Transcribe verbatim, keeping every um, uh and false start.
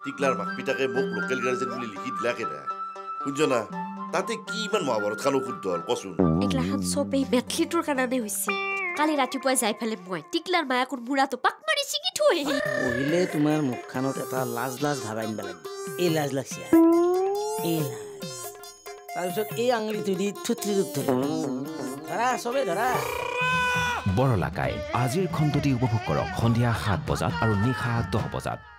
টিকলাৰ মাক পিতাকে মোক লোকেল গাৰ্জেন বুলি লিখি দিলা কেনে শুনছ না তাতে কি ইমান মহাভাৰত খানো শুদ্ধ হ'ল কচোন এগলাখান চবেই মেথলিটোৰ কাৰণে হৈছে কালি ৰাতিপুৱা যাই ফেলে মই টিকলাৰ মায়াকৰ বুঢ়াটো পাক মাৰি ছিঙি থৈ আহিল পঢ়িলে তোমাৰ মুখখানত এটা লাজ লাজ ভাব আনিব লাগিব এই লাজ লাগছে এই লাজ তাৰপিছত এই আঙুলিটো দি থুতৰি ধৰা ধৰা চবেই ধৰা বৰলাকাই আজিৰ খণ্ডটি উপভোগ কৰক সন্ধিয়া সাত বজাত আৰু নিশা দহ বজাত